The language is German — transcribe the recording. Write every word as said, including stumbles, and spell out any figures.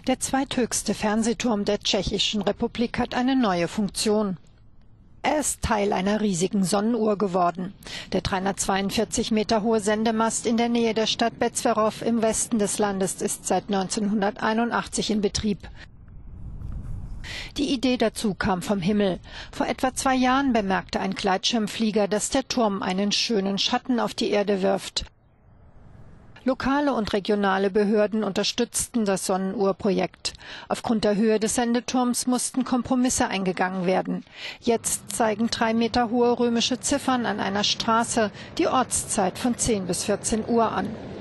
Der zweithöchste Fernsehturm der Tschechischen Republik hat eine neue Funktion. Er ist Teil einer riesigen Sonnenuhr geworden. Der dreihundertzweiundvierzig Meter hohe Sendemast in der Nähe der Stadt Bezverov im Westen des Landes ist seit neunzehnhunderteinundachtzig in Betrieb. Die Idee dazu kam vom Himmel. Vor etwa zwei Jahren bemerkte ein Gleitschirmflieger, dass der Turm einen schönen Schatten auf die Erde wirft. Lokale und regionale Behörden unterstützten das Sonnenuhrprojekt. Aufgrund der Höhe des Sendeturms mussten Kompromisse eingegangen werden. Jetzt zeigen drei Meter hohe römische Ziffern an einer Straße die Ortszeit von zehn bis vierzehn Uhr an.